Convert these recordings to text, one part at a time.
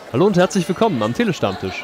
Hallo und herzlich willkommen am Telestammtisch.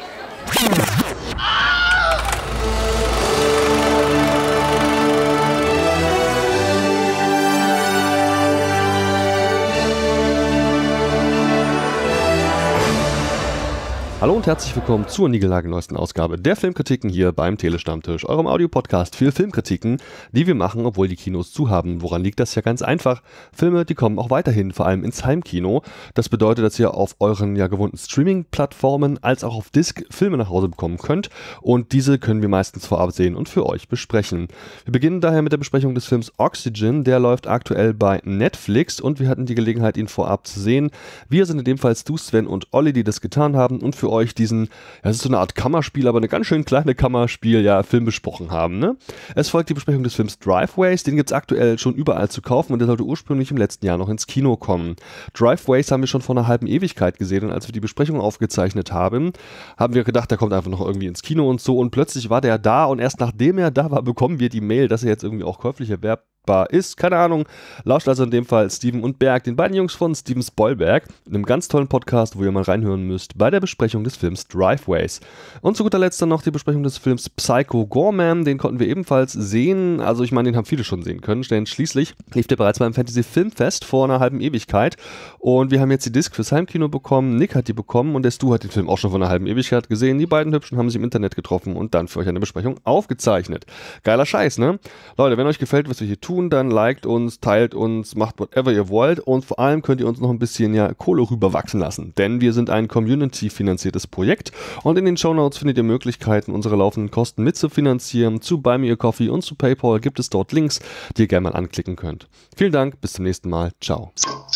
Hallo und herzlich willkommen zur niegelnagelneuesten Ausgabe der Filmkritiken hier beim Telestammtisch, eurem Audiopodcast für Filmkritiken, die wir machen, obwohl die Kinos zu haben. Woran liegt das? Ja ganz einfach. Filme, die kommen auch weiterhin, vor allem ins Heimkino. Das bedeutet, dass ihr auf euren ja gewohnten Streaming-Plattformen als auch auf Disc Filme nach Hause bekommen könnt und diese können wir meistens vorab sehen und für euch besprechen. Wir beginnen daher mit der Besprechung des Films Oxygen, der läuft aktuell bei Netflix und wir hatten die Gelegenheit, ihn vorab zu sehen. Wir sind in dem Fall du, Sven und Olli, die das getan haben und für euch diesen, ja, es ist so eine Art Kammerspiel, aber eine ganz schön kleine Kammerspiel, ja, Film besprochen haben, ne? Es folgt die Besprechung des Films Driveways, den gibt es aktuell schon überall zu kaufen und der sollte ursprünglich im letzten Jahr noch ins Kino kommen. Driveways haben wir schon vor einer halben Ewigkeit gesehen und als wir die Besprechung aufgezeichnet haben, haben wir gedacht, der kommt einfach noch irgendwie ins Kino und so und plötzlich war der da und erst nachdem er da war, bekommen wir die Mail, dass er jetzt irgendwie auch käuflich erwerbbar ist, keine Ahnung, lauscht also in dem Fall Steven und Berg, den beiden Jungs von Steven Spoilberg, in einem ganz tollen Podcast, wo ihr mal reinhören müsst, bei der Besprechung des Films Driveways. Und zu guter Letzt dann noch die Besprechung des Films Psycho Goreman, den konnten wir ebenfalls sehen, also ich meine, den haben viele schon sehen können, denn schließlich lief der bereits beim Fantasy Filmfest vor einer halben Ewigkeit und wir haben jetzt die Disc fürs Heimkino bekommen, Nick hat die bekommen und der Stu hat den Film auch schon vor einer halben Ewigkeit gesehen, die beiden Hübschen haben sich im Internet getroffen und dann für euch eine Besprechung aufgezeichnet. Geiler Scheiß, ne? Leute, wenn euch gefällt, was wir hier tun, dann liked uns, teilt uns, macht whatever ihr wollt und vor allem könnt ihr uns noch ein bisschen Kohle rüberwachsen lassen, denn wir sind ein Community-finanziertes Projekt und in den Shownotes findet ihr Möglichkeiten, unsere laufenden Kosten mitzufinanzieren. Zu Buy Me a Coffee und zu PayPal gibt es dort Links, die ihr gerne mal anklicken könnt. Vielen Dank, bis zum nächsten Mal, ciao.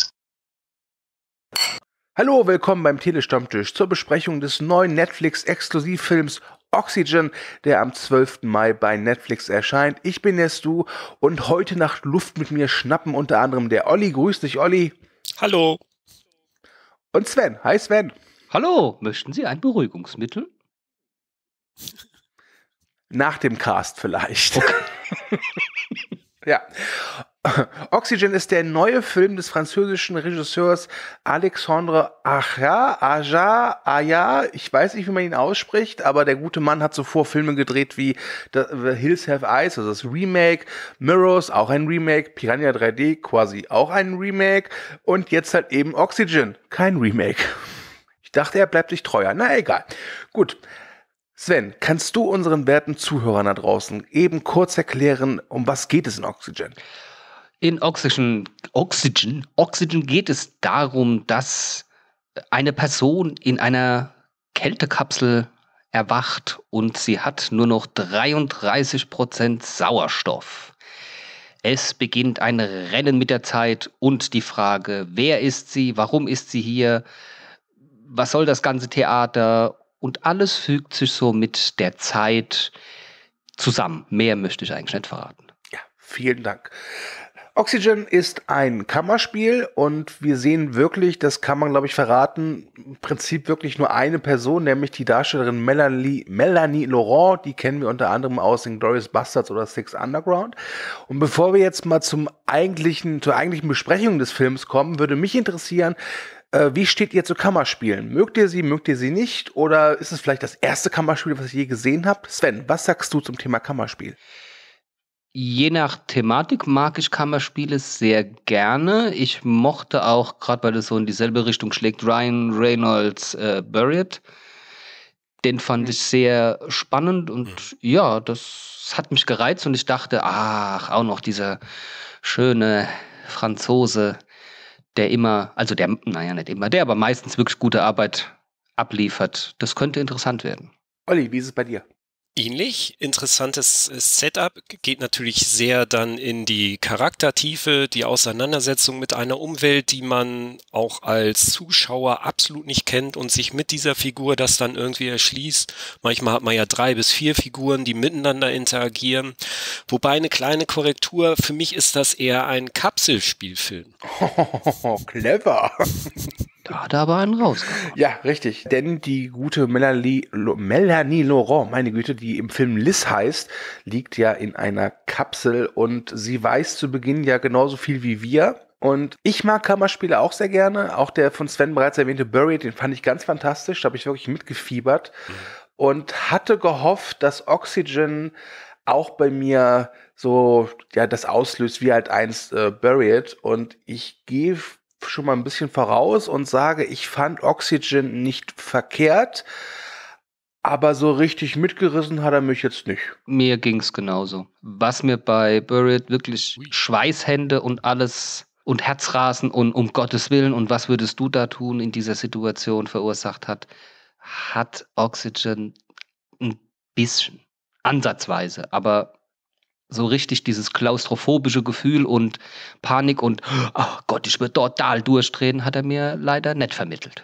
Hallo, willkommen beim Telestammtisch zur Besprechung des neuen Netflix-Exklusivfilms Oxygen, der am 12. Mai bei Netflix erscheint. Ich bin der Stu und heute Nacht Luft mit mir schnappen unter anderem der Olli. Grüß dich, Olli. Hallo. Und Sven. Hi, Sven. Hallo, möchten Sie ein Beruhigungsmittel? Nach dem Cast vielleicht. Okay. Ja. Oxygen ist der neue Film des französischen Regisseurs Alexandre Aja, ich weiß nicht, wie man ihn ausspricht, aber der gute Mann hat zuvor Filme gedreht wie The Hills Have Eyes, also das Remake, Mirrors, auch ein Remake, Piranha 3D, quasi auch ein Remake und jetzt halt eben Oxygen, kein Remake. Ich dachte, er bleibt sich treuer, na egal. Gut. Sven, kannst du unseren werten Zuhörern da draußen eben kurz erklären, um was geht es in Oxygen? In Oxygen geht es darum, dass eine Person in einer Kältekapsel erwacht und sie hat nur noch 33% Sauerstoff. Es beginnt ein Rennen mit der Zeit und die Frage, wer ist sie, warum ist sie hier, was soll das ganze Theater und alles fügt sich so mit der Zeit zusammen. Mehr möchte ich eigentlich nicht verraten. Ja, vielen Dank. Oxygen ist ein Kammerspiel und wir sehen wirklich, das kann man glaube ich verraten, im Prinzip wirklich nur eine Person, nämlich die Darstellerin Melanie Laurent, die kennen wir unter anderem aus Inglourious Basterds oder Six Underground. Und bevor wir jetzt mal zur eigentlichen Besprechung des Films kommen, würde mich interessieren, wie steht ihr zu Kammerspielen? Mögt ihr sie nicht? Oder ist es vielleicht das erste Kammerspiel, was ihr je gesehen habt? Sven, was sagst du zum Thema Kammerspiel? Je nach Thematik mag ich Kammerspiele sehr gerne. Ich mochte auch, gerade weil das so in dieselbe Richtung schlägt, Ryan Reynolds Buried. Den fand ich sehr spannend und ja, das hat mich gereizt und ich dachte, auch noch dieser schöne Franzose, der immer, also der, naja, nicht immer, der aber meistens wirklich gute Arbeit abliefert. Das könnte interessant werden. Olli, wie ist es bei dir? Ähnlich, interessantes Setup, geht natürlich sehr dann in die Charaktertiefe, die Auseinandersetzung mit einer Umwelt, die man auch als Zuschauer absolut nicht kennt und sich mit dieser Figur das dann irgendwie erschließt. Manchmal hat man ja 3 bis 4 Figuren, die miteinander interagieren. Wobei eine kleine Korrektur, für mich ist das eher ein Kapselspielfilm. Oh, clever. Da hat er aber einen rausgekommen. Ja, richtig. Denn die gute Melanie Laurent, meine Güte, die im Film Liz heißt, liegt ja in einer Kapsel und sie weiß zu Beginn ja genauso viel wie wir. Und ich mag Kammerspiele auch sehr gerne. Auch der von Sven bereits erwähnte Buried, den fand ich ganz fantastisch. Da habe ich wirklich mitgefiebert. Und hatte gehofft, dass Oxygen auch bei mir so, ja, das auslöst wie halt einst Buried. Und ich gehe schon mal ein bisschen voraus und sage, ich fand Oxygen nicht verkehrt, aber so richtig mitgerissen hat er mich jetzt nicht. Mir ging's genauso. Was mir bei Buried wirklich Schweißhände und alles und Herzrasen und um Gottes Willen und was würdest du da tun in dieser Situation verursacht hat Oxygen ein bisschen, ansatzweise, aber so richtig dieses klaustrophobische Gefühl und Panik und oh Gott, ich würde total durchdrehen, hat er mir leider nicht vermittelt.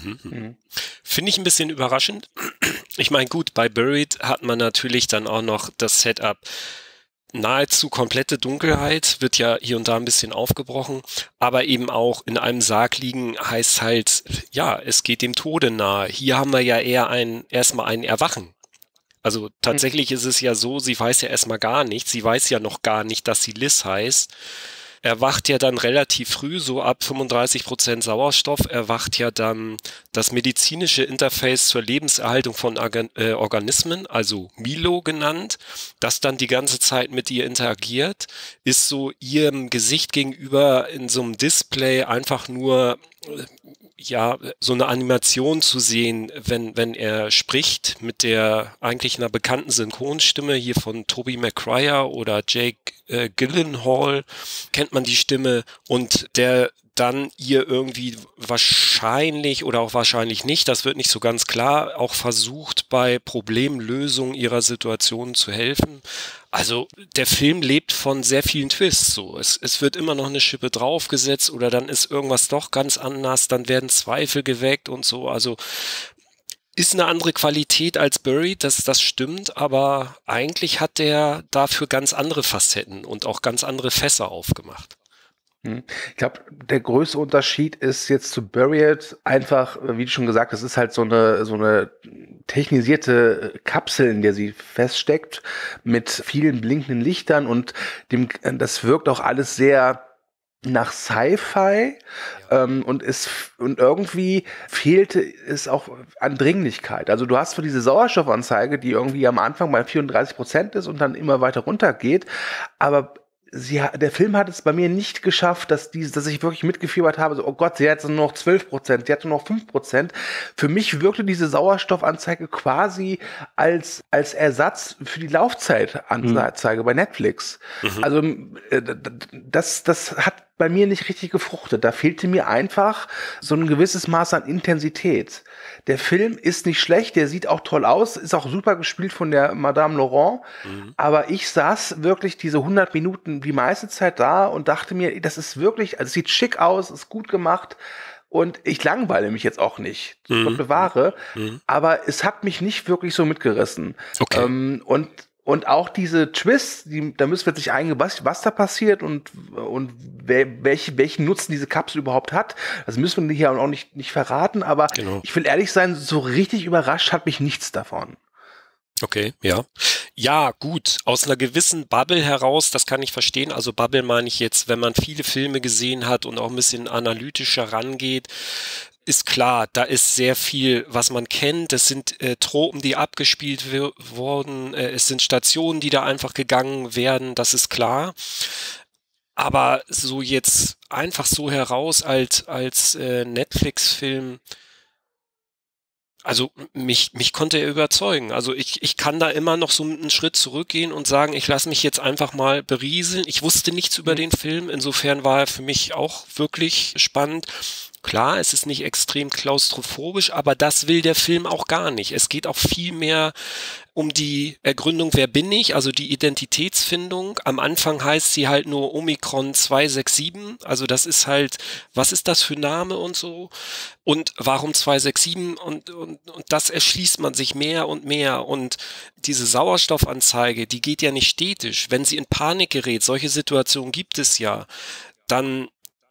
Finde ich ein bisschen überraschend. Ich meine, gut, bei Buried hat man natürlich dann auch noch das Setup nahezu komplette Dunkelheit, wird ja hier und da ein bisschen aufgebrochen, aber eben auch in einem Sarg liegen heißt halt, ja, es geht dem Tode nahe. Hier haben wir ja eher erstmal ein Erwachen. Also tatsächlich ist es ja so, sie weiß ja erstmal gar nichts, sie weiß ja noch gar nicht, dass sie Liz heißt. Erwacht ja dann relativ früh, so ab 35% Sauerstoff, erwacht ja dann das medizinische Interface zur Lebenserhaltung von Organismen, also Milo genannt, das dann die ganze Zeit mit ihr interagiert, ist so ihrem Gesicht gegenüber in so einem Display einfach nur ja, so eine Animation zu sehen, wenn er spricht mit der eigentlich einer bekannten Synchronstimme hier von Tobey Maguire oder Jake Gyllenhaal, kennt man die Stimme, und der dann ihr irgendwie wahrscheinlich oder auch wahrscheinlich nicht, das wird nicht so ganz klar, auch versucht, bei Problemlösung ihrer Situation zu helfen. Also der Film lebt von sehr vielen Twists. So. Es wird immer noch eine Schippe draufgesetzt oder dann ist irgendwas doch ganz anders, dann werden Zweifel geweckt und so. Also ist eine andere Qualität als Buried, das stimmt, aber eigentlich hat der dafür ganz andere Facetten und auch ganz andere Fässer aufgemacht. Ich glaube, der größte Unterschied ist jetzt zu Buried einfach, wie du schon gesagt hast, es ist halt so eine technisierte Kapsel, in der sie feststeckt, mit vielen blinkenden Lichtern und das wirkt auch alles sehr nach Sci-Fi, und irgendwie fehlte es auch an Dringlichkeit. Also du hast für diese Sauerstoffanzeige, die irgendwie am Anfang bei 34% ist und dann immer weiter runtergeht, aber der Film hat es bei mir nicht geschafft, dass ich wirklich mitgefiebert habe, so, oh Gott, sie hat nur noch 12%, sie hat nur noch 5%. Für mich wirkte diese Sauerstoffanzeige quasi als Ersatz für die Laufzeitanzeige bei Netflix. Also das hat bei mir nicht richtig gefruchtet. Da fehlte mir einfach so ein gewisses Maß an Intensität. Der Film ist nicht schlecht, der sieht auch toll aus, ist auch super gespielt von der Madame Laurent, aber ich saß wirklich diese 100 Minuten die meiste Zeit da und dachte mir, das ist wirklich, also es sieht schick aus, ist gut gemacht und ich langweile mich jetzt auch nicht, Gott bewahre, aber es hat mich nicht wirklich so mitgerissen. Okay. Und auch diese Twists, da müssen wir jetzt nicht eingehen, was da passiert und welchen Nutzen diese Kapsel überhaupt hat. Das müssen wir hier auch nicht verraten, aber Ich will ehrlich sein, so richtig überrascht hat mich nichts davon. Okay, ja. Ja, gut, aus einer gewissen Bubble heraus, das kann ich verstehen. Also Bubble meine ich jetzt, wenn man viele Filme gesehen hat und auch ein bisschen analytischer rangeht, ist klar, da ist sehr viel, was man kennt. Es sind Tropen, die abgespielt wurden. Es sind Stationen, die da einfach gegangen werden. Das ist klar. Aber so jetzt einfach so heraus als Netflix-Film, also mich konnte er überzeugen. Also ich kann da immer noch so einen Schritt zurückgehen und sagen, ich lasse mich jetzt einfach mal berieseln. Ich wusste nichts über den Film. Insofern war er für mich auch wirklich spannend. Klar, es ist nicht extrem klaustrophobisch, aber das will der Film auch gar nicht. Es geht auch viel mehr um die Ergründung, wer bin ich, also die Identitätsfindung. Am Anfang heißt sie halt nur Omikron 267, also das ist halt, was ist das für ein Name und so? Und warum 267? Und das erschließt man sich mehr und mehr. Und diese Sauerstoffanzeige, die geht ja nicht stetisch. Wenn sie in Panik gerät, solche Situationen gibt es ja, dann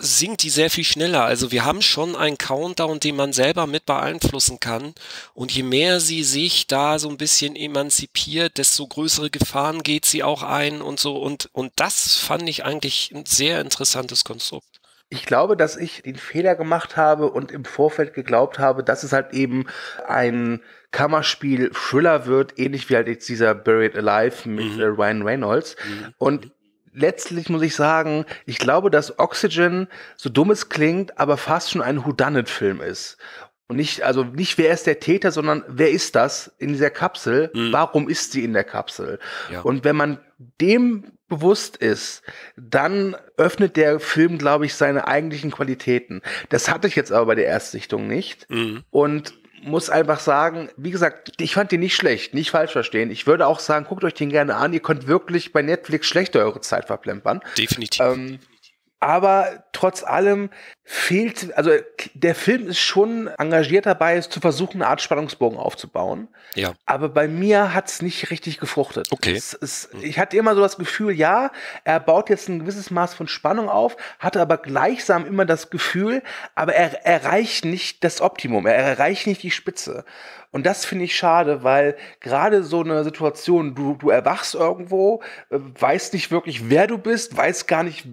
sinkt die sehr viel schneller. Also wir haben schon einen Countdown, den man selber mit beeinflussen kann. Und je mehr sie sich da so ein bisschen emanzipiert, desto größere Gefahren geht sie auch ein und so. Und das fand ich eigentlich ein sehr interessantes Konstrukt. Ich glaube, dass ich den Fehler gemacht habe und im Vorfeld geglaubt habe, dass es halt eben ein Kammerspiel-Thriller wird, ähnlich wie halt jetzt dieser Buried Alive mit Ryan Reynolds. Und letztlich muss ich sagen, ich glaube, dass Oxygen, so dumm es klingt, aber fast schon ein Whodunit-Film ist. Und nicht, wer ist der Täter, sondern wer ist das in dieser Kapsel? Warum ist sie in der Kapsel? Ja. Und wenn man dem bewusst ist, dann öffnet der Film, glaube ich, seine eigentlichen Qualitäten. Das hatte ich jetzt aber bei der Erstsichtung nicht. Und muss einfach sagen, wie gesagt, ich fand den nicht schlecht, nicht falsch verstehen. Ich würde auch sagen, guckt euch den gerne an. Ihr könnt wirklich bei Netflix schlecht eure Zeit verplempern. Definitiv. Aber trotz allem fehlt, also der Film ist schon engagiert dabei, es zu versuchen, eine Art Spannungsbogen aufzubauen. Ja. Aber bei mir hat es nicht richtig gefruchtet. Okay. Ich hatte immer so das Gefühl, ja, er baut jetzt ein gewisses Maß von Spannung auf, hatte aber gleichsam immer das Gefühl, aber er erreicht nicht das Optimum, er erreicht nicht die Spitze. Und das finde ich schade, weil gerade so eine Situation, du erwachst irgendwo, weißt nicht wirklich, wer du bist, weißt gar nicht,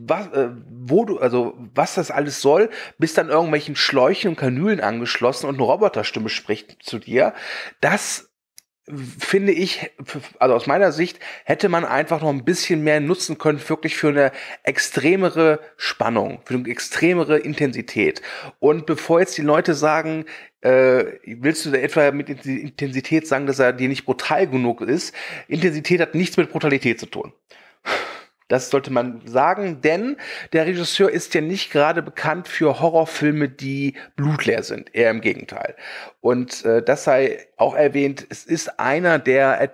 was das alles soll, bist dann irgendwelchen Schläuchen und Kanülen angeschlossen und eine Roboterstimme spricht zu dir. Das finde ich, also aus meiner Sicht, hätte man einfach noch ein bisschen mehr nutzen können, wirklich für eine extremere Spannung, für eine extremere Intensität. Und bevor jetzt die Leute sagen, willst du da etwa mit Intensität sagen, dass er dir nicht brutal genug ist? Intensität hat nichts mit Brutalität zu tun. Das sollte man sagen, denn der Regisseur ist ja nicht gerade bekannt für Horrorfilme, die blutleer sind. Eher im Gegenteil. Und das sei auch erwähnt, es ist einer der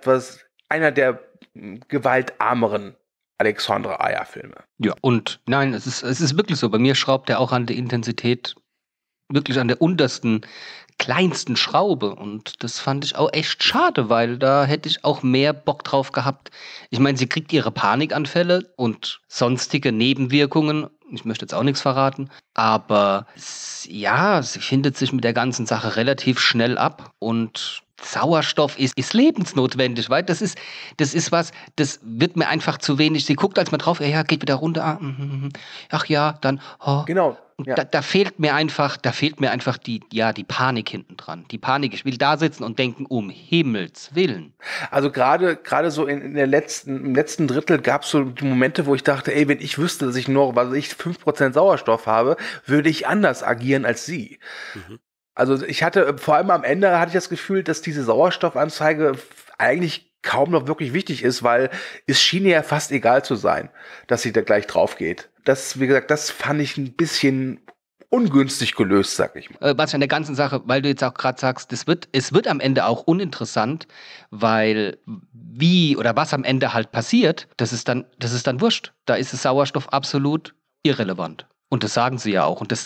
gewaltarmeren Alexandre Aja-Filme. Ja, und nein, es ist wirklich so. Bei mir schraubt er auch an der Intensität wirklich an der untersten, kleinsten Schraube. Und das fand ich auch echt schade, weil da hätte ich auch mehr Bock drauf gehabt. Ich meine, sie kriegt ihre Panikanfälle und sonstige Nebenwirkungen. Ich möchte jetzt auch nichts verraten. Aber ja, sie findet sich mit der ganzen Sache relativ schnell ab. Und Sauerstoff ist lebensnotwendig, weil das ist was, das wird mir einfach zu wenig. Sie guckt als mal drauf, ja, geht wieder runter. Ach ja, dann. Oh. Genau. Ja. Da fehlt mir einfach die Panik hinten dran. Die Panik, ich will da sitzen und denken, um Himmels Willen. Also gerade so im letzten Drittel gab es so die Momente, wo ich dachte, ey, wenn ich wüsste, dass ich nur, 5% Sauerstoff habe, würde ich anders agieren als sie. Also ich hatte, vor allem am Ende hatte ich das Gefühl, dass diese Sauerstoffanzeige eigentlich kaum noch wirklich wichtig ist, weil es schien ja fast egal zu sein, dass sie da gleich drauf geht. Das, wie gesagt, das fand ich ein bisschen ungünstig gelöst, sag ich mal. Was an der ganzen Sache, weil du jetzt auch gerade sagst, es wird am Ende auch uninteressant, weil wie oder was am Ende halt passiert, das ist dann wurscht. Da ist das Sauerstoff absolut irrelevant. Und das sagen sie ja auch. Und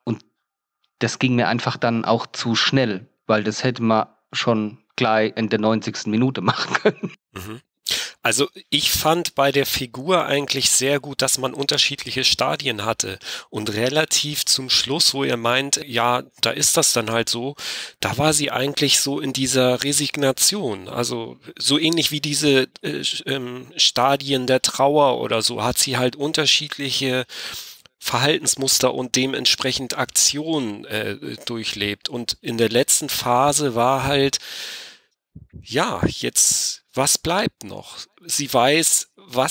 das ging mir einfach dann auch zu schnell, weil das hätte man schon gleich in der 90. Minute machen können. Also ich fand bei der Figur eigentlich sehr gut, dass man unterschiedliche Stadien hatte und relativ zum Schluss, wo ihr meint, ja, da ist das dann halt so, da war sie eigentlich so in dieser Resignation, also so ähnlich wie diese Stadien der Trauer oder so, hat sie halt unterschiedliche Verhaltensmuster und dementsprechend Aktionen durchlebt. Und in der letzten Phase war halt, ja, jetzt, was bleibt noch? Sie weiß,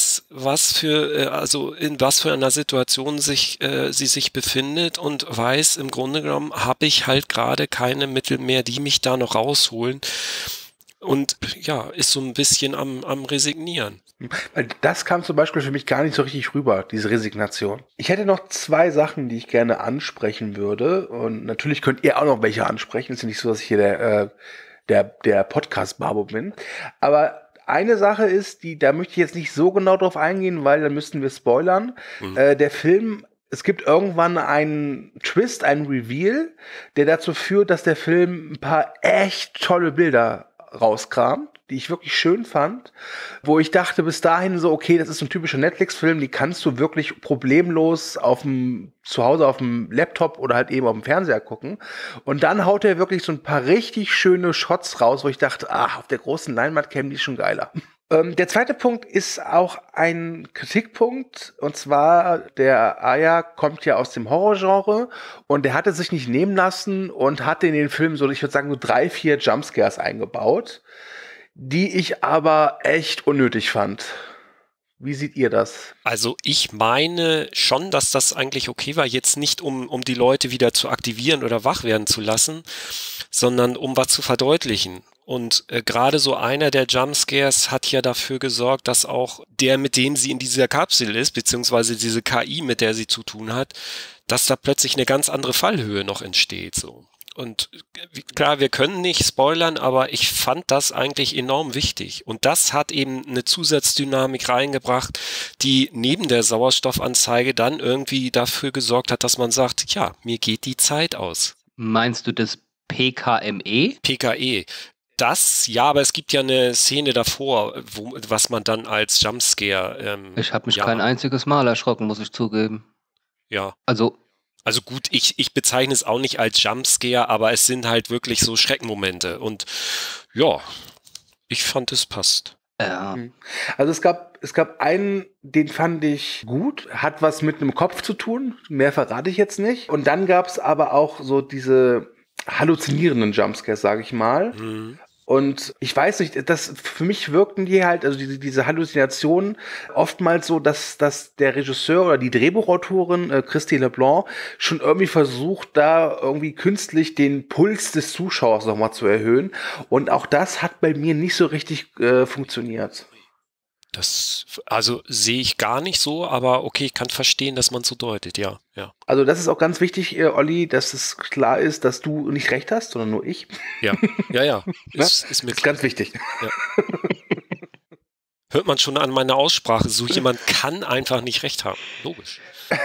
in was für einer Situation sie sich befindet und weiß, im Grunde genommen habe ich halt gerade keine Mittel mehr, die mich da noch rausholen. Und ja, ist so ein bisschen am Resignieren. Das kam zum Beispiel für mich gar nicht so richtig rüber, diese Resignation. Ich hätte noch 2 Sachen, die ich gerne ansprechen würde. Und natürlich könnt ihr auch noch welche ansprechen. Es ist ja nicht so, dass ich hier der Podcast-Babo bin. Aber eine Sache ist, da möchte ich jetzt nicht so genau drauf eingehen, weil dann müssten wir spoilern. Der Film, es gibt irgendwann einen Twist, einen Reveal, der dazu führt, dass der Film ein paar echt tolle Bilder rauskramt, die ich wirklich schön fand, wo ich dachte bis dahin so, okay, das ist ein typischer Netflix-Film, die kannst du wirklich problemlos zu Hause auf dem Laptop oder halt eben auf dem Fernseher gucken. Und dann haut er wirklich so ein paar richtig schöne Shots raus, wo ich dachte, auf der großen Leinwand kämen die schon geiler. Der zweite Punkt ist auch ein Kritikpunkt, und zwar der Aya kommt ja aus dem Horrorgenre und der hatte sich nicht nehmen lassen und hatte in den Film so, ich würde sagen, so 3, 4 Jumpscares eingebaut, die ich aber echt unnötig fand. Wie seht ihr das? Also ich meine schon, dass das eigentlich okay war, jetzt nicht um die Leute wieder zu aktivieren oder wach werden zu lassen, sondern um was zu verdeutlichen. Und gerade so einer der Jumpscares hat ja dafür gesorgt, dass auch der, mit dem sie in dieser Kapsel ist, beziehungsweise diese KI, mit der sie zu tun hat, dass da plötzlich eine ganz andere Fallhöhe noch entsteht. So. Und klar, wir können nicht spoilern, aber ich fand das eigentlich enorm wichtig. Und das hat eben eine Zusatzdynamik reingebracht, die neben der Sauerstoffanzeige dann irgendwie dafür gesorgt hat, dass man sagt, ja, mir geht die Zeit aus. Meinst du das PKME? PKE. Das, ja, aber es gibt ja eine Szene davor, was man dann als Jumpscare... ich habe mich kein einziges Mal erschrocken, muss ich zugeben. Ja. Also gut, ich bezeichne es auch nicht als Jumpscare, aber es sind halt wirklich so Schreckmomente. Und ja, ich fand, es passt. Ja. Also es gab einen, den fand ich gut, hat was mit einem Kopf zu tun, mehr verrate ich jetzt nicht. Und dann gab es aber auch so diese halluzinierenden Jumpscares, sage ich mal. Mhm. Und ich weiß nicht, für mich wirkten die halt, also diese Halluzinationen oftmals so, dass der Regisseur oder die Drehbuchautorin Christy LeBlanc schon irgendwie versucht, da irgendwie künstlich den Puls des Zuschauers nochmal zu erhöhen. Und auch das hat bei mir nicht so richtig funktioniert. Das, also sehe ich gar nicht so, aber okay, ich kann verstehen, dass man es so deutet, ja. Also das ist auch ganz wichtig, Olli, dass es klar ist, dass du nicht recht hast, sondern nur ich. Ja. Ist mir ist ganz wichtig. Ja. Hört man schon an meiner Aussprache, so jemand kann einfach nicht recht haben. Logisch.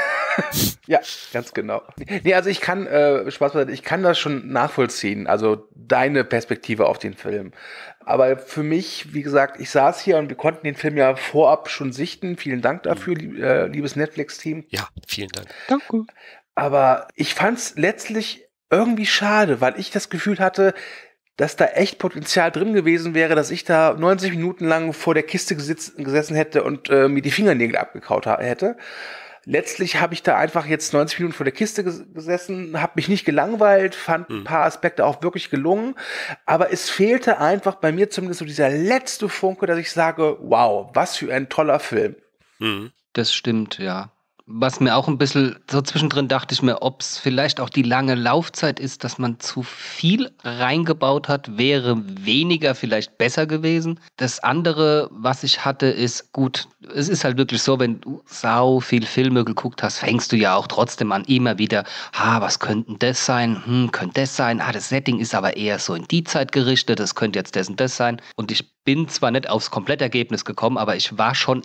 Ja, ganz genau. Nee, also ich kann, Spaß beiseite, ich kann das schon nachvollziehen, also deine Perspektive auf den Film. Aber für mich, wie gesagt, ich saß hier und wir konnten den Film ja vorab schon sichten. Vielen Dank dafür, liebes Netflix-Team. Ja, vielen Dank. Danke. Aber ich fand's letztlich irgendwie schade, weil ich das Gefühl hatte, dass da echt Potenzial drin gewesen wäre, dass ich da 90 Minuten lang vor der Kiste gesessen hätte und mir die Fingernägel abgekaut hätte. Letztlich habe ich da einfach jetzt 90 Minuten vor der Kiste gesessen, habe mich nicht gelangweilt, fand ein paar Aspekte auch wirklich gelungen, aber es fehlte einfach bei mir zumindest so dieser letzte Funke, dass ich sage, wow, was für ein toller Film. Das stimmt, ja. Was mir auch ein bisschen, so zwischendrin dachte ich mir, ob es vielleicht auch die lange Laufzeit ist, dass man zu viel reingebaut hat, wäre weniger vielleicht besser gewesen. Das andere, was ich hatte, ist, gut, es ist halt wirklich so, wenn du sau viel Filme geguckt hast, fängst du ja auch trotzdem an, immer wieder, was könnte das sein? Könnte das sein? Das Setting ist aber eher so in die Zeit gerichtet, das könnte jetzt das und das sein. Und ich bin zwar nicht aufs Komplettergebnis gekommen, aber ich war schon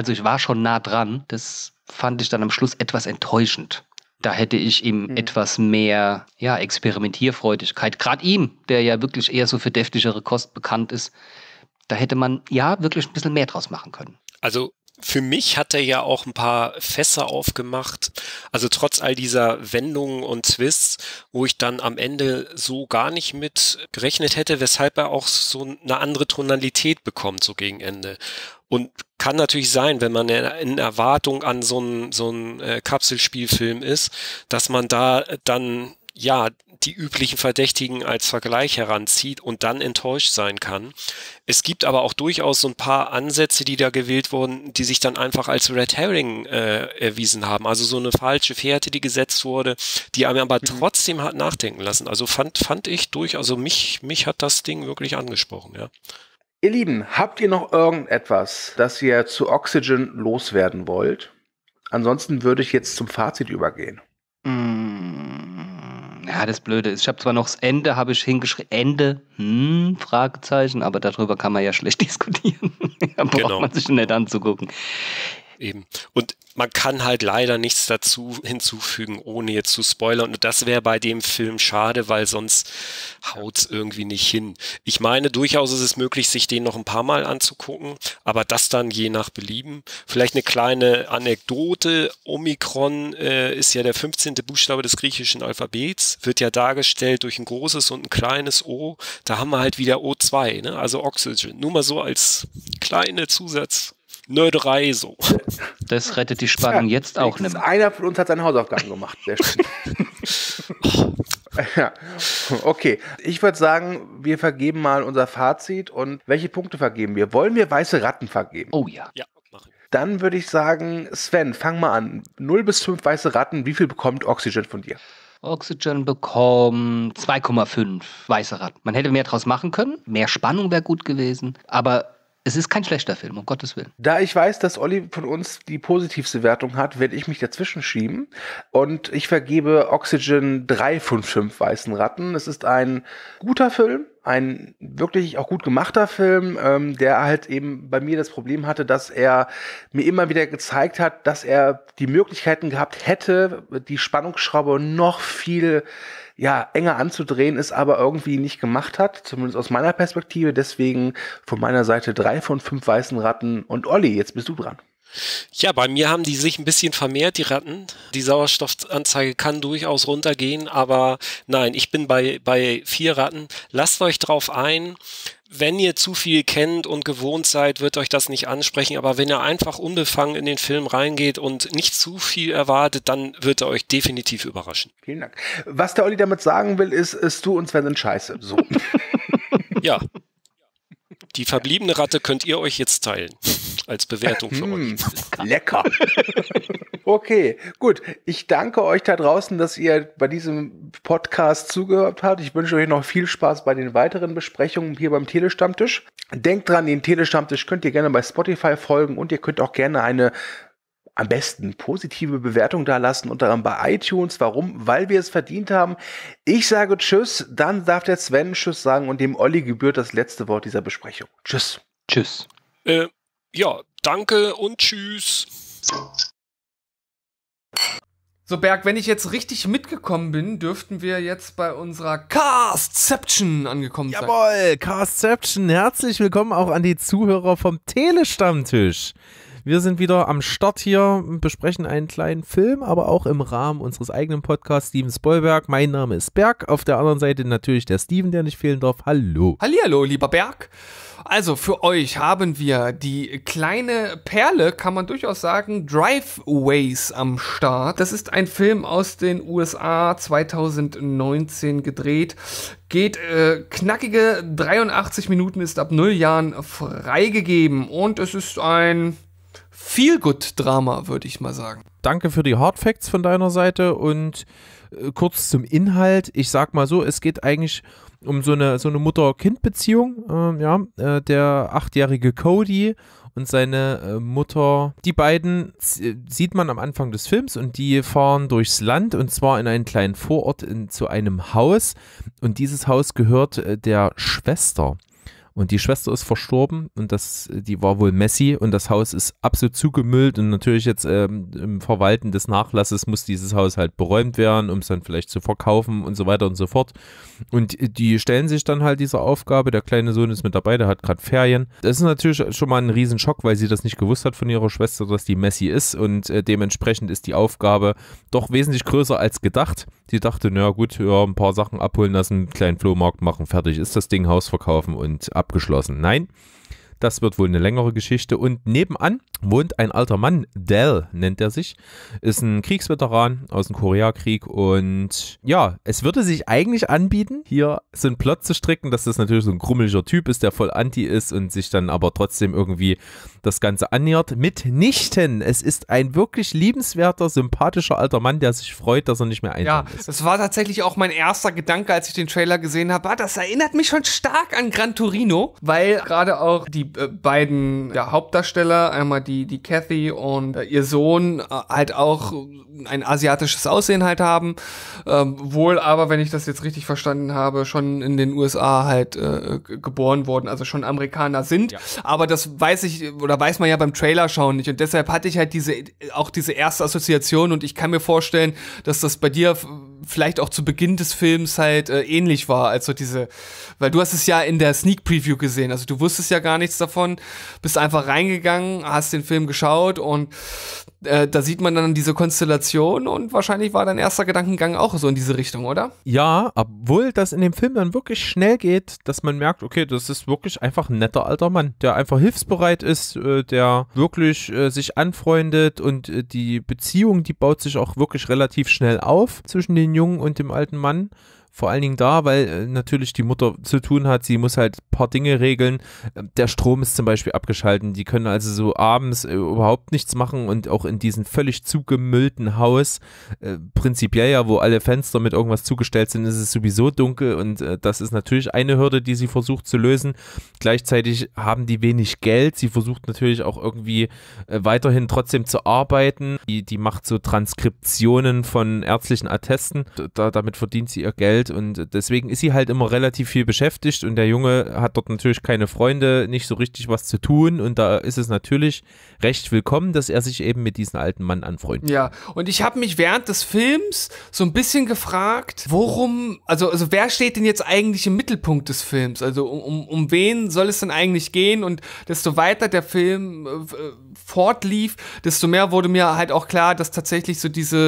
nah dran. Das fand ich dann am Schluss etwas enttäuschend. Da hätte ich ihm etwas mehr Experimentierfreudigkeit, gerade ihm, der ja wirklich eher so für deftigere Kost bekannt ist, da hätte man ja wirklich ein bisschen mehr draus machen können. Also für mich hat er ja auch ein paar Fässer aufgemacht, also trotz all dieser Wendungen und Twists, wo ich dann am Ende so gar nicht mit gerechnet hätte, weshalb er auch so eine andere Tonalität bekommt, so gegen Ende. Und kann natürlich sein, wenn man in Erwartung an so ein Kapselspielfilm ist, dass man da dann ja die üblichen Verdächtigen als Vergleich heranzieht und dann enttäuscht sein kann. Es gibt aber auch durchaus so ein paar Ansätze, die da gewählt wurden, die sich dann einfach als Red Herring erwiesen haben. Also so eine falsche Fährte, die gesetzt wurde, die einem aber trotzdem hat nachdenken lassen. Also fand ich durchaus, also mich hat das Ding wirklich angesprochen, ja. Ihr Lieben, habt ihr noch irgendetwas, das ihr zu Oxygen loswerden wollt? Ansonsten würde ich jetzt zum Fazit übergehen. Ja, das Blöde ist, ich habe zwar noch das Ende, habe ich hingeschrieben, Ende, Fragezeichen, aber darüber kann man ja schlecht diskutieren. Da braucht man sich nicht anzugucken. eben. Und man kann halt leider nichts dazu hinzufügen, ohne jetzt zu spoilern. Und das wäre bei dem Film schade, weil sonst haut's irgendwie nicht hin. Ich meine, durchaus ist es möglich, sich den noch ein paar Mal anzugucken, aber das dann je nach Belieben. Vielleicht eine kleine Anekdote. Omikron ist ja der 15. Buchstabe des griechischen Alphabets, wird ja dargestellt durch ein großes und ein kleines O. Da haben wir halt wieder O2, ne? Also Oxygen. Nur mal so als kleine Zusatz-Nerderei so. Das rettet die Spannung jetzt auch nicht mehr. Einer von uns hat seine Hausaufgaben gemacht. Sehr schön. Ja, okay. Ich würde sagen, wir vergeben mal unser Fazit. Und welche Punkte vergeben wir? Wollen wir weiße Ratten vergeben? Oh ja. Ja, machen. Dann würde ich sagen, Sven, fang mal an. 0 bis 5 weiße Ratten. Wie viel bekommt Oxygen von dir? Oxygen bekommt 2,5 weiße Ratten. Man hätte mehr draus machen können. Mehr Spannung wäre gut gewesen. Aber es ist kein schlechter Film, um Gottes Willen. Da ich weiß, dass Olli von uns die positivste Wertung hat, werde ich mich dazwischen schieben. Und ich vergebe Oxygen 3 von 5 weißen Ratten. Es ist ein guter Film, ein wirklich auch gut gemachter Film, der halt eben bei mir das Problem hatte, dass er mir immer wieder gezeigt hat, dass er die Möglichkeiten gehabt hätte, die Spannungsschraube noch viel enger anzudrehen, es aber irgendwie nicht gemacht hat, zumindest aus meiner Perspektive. Deswegen von meiner Seite 3 von 5 weißen Ratten. Und Olli, jetzt bist du dran. Ja, bei mir haben die sich ein bisschen vermehrt, die Ratten. Die Sauerstoffanzeige kann durchaus runtergehen, aber nein, ich bin bei 4 Ratten. Lasst euch drauf ein. Wenn ihr zu viel kennt und gewohnt seid, wird euch das nicht ansprechen. Aber wenn ihr einfach unbefangen in den Film reingeht und nicht zu viel erwartet, dann wird er euch definitiv überraschen. Vielen Dank. Was der Olli damit sagen will, ist du und Sven sind scheiße. So. Ja. Die verbliebene Ratte könnt ihr euch jetzt teilen. Als Bewertung für euch. Lecker. Okay, gut. Ich danke euch da draußen, dass ihr bei diesem Podcast zugehört habt. Ich wünsche euch noch viel Spaß bei den weiteren Besprechungen hier beim Telestammtisch. Denkt dran, den Telestammtisch könnt ihr gerne bei Spotify folgen und ihr könnt auch gerne eine am besten positive Bewertung da lassen, unter anderem bei iTunes. Warum? Weil wir es verdient haben. Ich sage Tschüss, dann darf der Sven Tschüss sagen und dem Olli gebührt das letzte Wort dieser Besprechung. Tschüss. Tschüss. Ja, danke und tschüss. So, Berg, wenn ich jetzt richtig mitgekommen bin, dürften wir jetzt bei unserer Castception angekommen sein. Jawohl, Castception. Herzlich willkommen auch an die Zuhörer vom Telestammtisch. Wir sind wieder am Start hier, besprechen einen kleinen Film, aber auch im Rahmen unseres eigenen Podcasts Steven Spoilberg. Mein Name ist Berg, auf der anderen Seite natürlich der Steven, der nicht fehlen darf. Hallo. Hallihallo, lieber Berg. Also für euch haben wir die kleine Perle, kann man durchaus sagen, Driveways am Start. Das ist ein Film aus den USA 2019 gedreht. Geht knackige 83 Minuten, ist ab 0 Jahren freigegeben und es ist ein Feel-Good-Drama, würde ich mal sagen. Danke für die Hardfacts von deiner Seite und kurz zum Inhalt. Ich sag mal so, es geht eigentlich um so eine Mutter-Kind-Beziehung. Der 8-jährige Cody und seine Mutter, die beiden sieht man am Anfang des Films und die fahren durchs Land und zwar in einen kleinen Vorort zu einem Haus und dieses Haus gehört der Schwester. Und die Schwester ist verstorben und die war wohl Messi und das Haus ist absolut zugemüllt und natürlich jetzt im Verwalten des Nachlasses muss dieses Haus halt beräumt werden, um es dann vielleicht zu verkaufen und so weiter und so fort. Und die stellen sich dann halt dieser Aufgabe, der kleine Sohn ist mit dabei, der hat gerade Ferien. Das ist natürlich schon mal ein Riesenschock, weil sie das nicht gewusst hat von ihrer Schwester, dass die Messi ist und dementsprechend ist die Aufgabe doch wesentlich größer als gedacht. Sie dachte, na gut, ja, ein paar Sachen abholen lassen, einen kleinen Flohmarkt machen, fertig ist das Ding, Haus verkaufen und abgeschlossen. Nein, das wird wohl eine längere Geschichte und nebenan wohnt ein alter Mann, Dell nennt er sich, ist ein Kriegsveteran aus dem Koreakrieg und ja, es würde sich eigentlich anbieten, hier so einen Plot zu stricken, dass das natürlich so ein grummeliger Typ ist, der voll anti ist und sich dann aber trotzdem irgendwie das Ganze annähert. Mitnichten, es ist ein wirklich liebenswerter, sympathischer alter Mann, der sich freut, dass er nicht mehr einsam ist. Ja, das war tatsächlich auch mein erster Gedanke, als ich den Trailer gesehen habe. Das erinnert mich schon stark an Gran Torino, weil gerade auch die beiden Hauptdarsteller, einmal die Kathy und ihr Sohn, halt auch ein asiatisches Aussehen halt haben, wohl aber, wenn ich das jetzt richtig verstanden habe, schon in den USA halt geboren wurden, also schon Amerikaner sind. Ja. Aber das weiß man ja beim Trailer schauen nicht und deshalb hatte ich halt diese erste Assoziation und ich kann mir vorstellen, dass das bei dir vielleicht auch zu Beginn des Films halt ähnlich war, also weil du hast es ja in der Sneak Preview gesehen, also du wusstest ja gar nichts davon, bist einfach reingegangen, hast den Film geschaut und da sieht man dann diese Konstellation und wahrscheinlich war dein erster Gedankengang auch so in diese Richtung, oder? Ja, obwohl das in dem Film dann wirklich schnell geht, dass man merkt, okay, das ist wirklich einfach ein netter alter Mann, der einfach hilfsbereit ist, der wirklich sich anfreundet und die Beziehung, die baut sich auch wirklich relativ schnell auf zwischen den Jungen und dem alten Mann. Vor allen Dingen da, weil natürlich die Mutter zu tun hat, sie muss halt ein paar Dinge regeln. Der Strom ist zum Beispiel abgeschalten, die können also so abends überhaupt nichts machen und auch in diesem völlig zugemüllten Haus, prinzipiell ja, wo alle Fenster mit irgendwas zugestellt sind, ist es sowieso dunkel und das ist natürlich eine Hürde, die sie versucht zu lösen. Gleichzeitig haben die wenig Geld, sie versucht natürlich auch irgendwie weiterhin trotzdem zu arbeiten. Die macht so Transkriptionen von ärztlichen Attesten, damit verdient sie ihr Geld. Und deswegen ist sie halt immer relativ viel beschäftigt und der Junge hat dort natürlich keine Freunde, nicht so richtig was zu tun und da ist es natürlich recht willkommen, dass er sich eben mit diesem alten Mann anfreundet. Ja, und ich habe mich während des Films so ein bisschen gefragt, also wer steht denn jetzt eigentlich im Mittelpunkt des Films? Also um wen soll es denn eigentlich gehen? Und desto weiter der Film fortlief, desto mehr wurde mir halt auch klar, dass tatsächlich so diese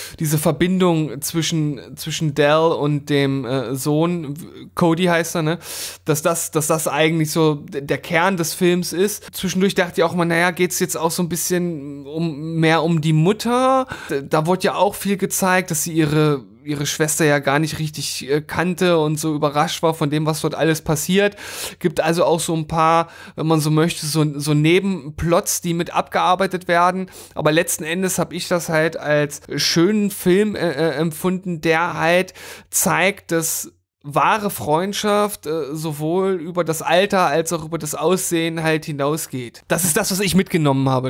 Verbindung zwischen Dell und dem Sohn, Cody heißt er, ne, dass das eigentlich so der Kern des Films ist. Zwischendurch dachte ich auch mal, naja, geht's jetzt auch so ein bisschen mehr um die Mutter? Da wurde ja auch viel gezeigt, dass sie ihre Schwester ja gar nicht richtig kannte und so überrascht war von dem, was dort alles passiert. Gibt also auch so ein paar, wenn man so möchte, so Nebenplots, die mit abgearbeitet werden. Aber letzten Endes habe ich das halt als schönen Film empfunden, der halt zeigt, dass wahre Freundschaft sowohl über das Alter als auch über das Aussehen halt hinausgeht. Das ist das, was ich mitgenommen habe.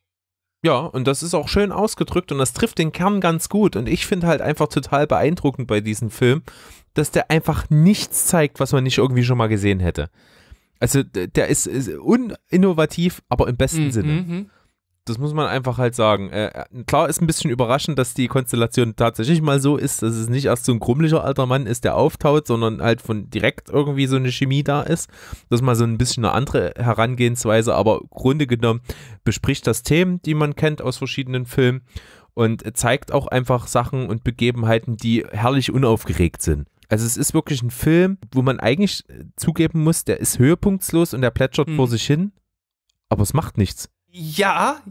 Ja, und das ist auch schön ausgedrückt und das trifft den Kern ganz gut und ich finde halt einfach total beeindruckend bei diesem Film, dass der einfach nichts zeigt, was man nicht irgendwie schon mal gesehen hätte. Also der ist uninnovativ, aber im besten Sinne. Das muss man einfach halt sagen. Klar ist ein bisschen überraschend, dass die Konstellation tatsächlich mal so ist, dass es nicht erst so ein grummeliger alter Mann ist, der auftaut, sondern halt von direkt irgendwie so eine Chemie da ist. Das ist mal so ein bisschen eine andere Herangehensweise, aber im Grunde genommen bespricht das Themen, die man kennt aus verschiedenen Filmen und zeigt auch einfach Sachen und Begebenheiten, die herrlich unaufgeregt sind. Also es ist wirklich ein Film, wo man eigentlich zugeben muss, der ist höhepunktslos und der plätschert vor sich hin, aber es macht nichts. Ja,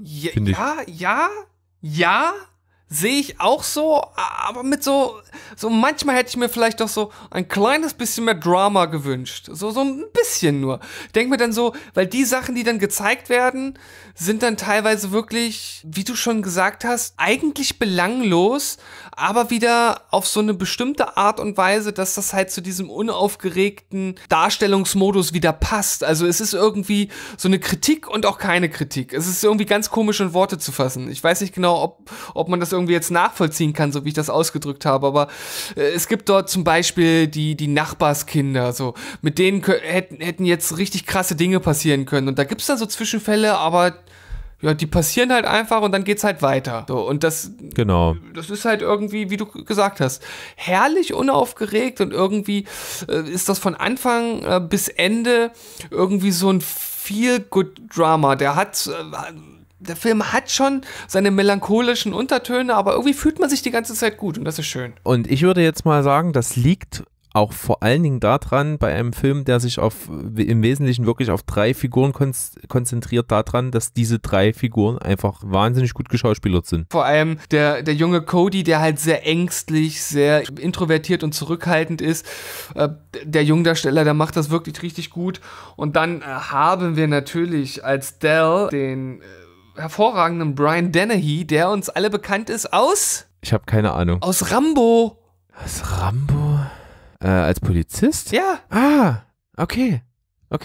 sehe ich auch so, aber mit so manchmal hätte ich mir vielleicht doch so ein kleines bisschen mehr Drama gewünscht. So ein bisschen nur. Denk mir dann so, weil die Sachen, die dann gezeigt werden, sind dann teilweise wirklich, wie du schon gesagt hast, eigentlich belanglos, aber wieder auf so eine bestimmte Art und Weise, dass das halt zu diesem unaufgeregten Darstellungsmodus wieder passt. Also es ist irgendwie so eine Kritik und auch keine Kritik. Es ist irgendwie ganz komisch in Worte zu fassen. Ich weiß nicht genau, ob man das irgendwie jetzt nachvollziehen kann, so wie ich das ausgedrückt habe, aber es gibt dort zum Beispiel die Nachbarskinder, so, mit denen hätten jetzt richtig krasse Dinge passieren können und da gibt's dann so Zwischenfälle, aber ja, die passieren halt einfach und dann geht's halt weiter. So, und das ist halt irgendwie, wie du gesagt hast, herrlich unaufgeregt und irgendwie ist das von Anfang bis Ende irgendwie so ein Feel-Good-Drama. Der Film hat schon seine melancholischen Untertöne, aber irgendwie fühlt man sich die ganze Zeit gut und das ist schön. Und ich würde jetzt mal sagen, das liegt auch vor allen Dingen daran, bei einem Film, der sich im Wesentlichen wirklich auf 3 Figuren konzentriert, daran, dass diese 3 Figuren einfach wahnsinnig gut geschauspielert sind. Vor allem der junge Cody, der halt sehr ängstlich, sehr introvertiert und zurückhaltend ist. Der Jungdarsteller, der macht das wirklich richtig gut. Und dann haben wir natürlich als Dell den hervorragenden Brian Dennehy, der uns alle bekannt ist aus... Ich habe keine Ahnung. Aus Rambo. Aus Rambo? Als Polizist? Ja. Ah, okay.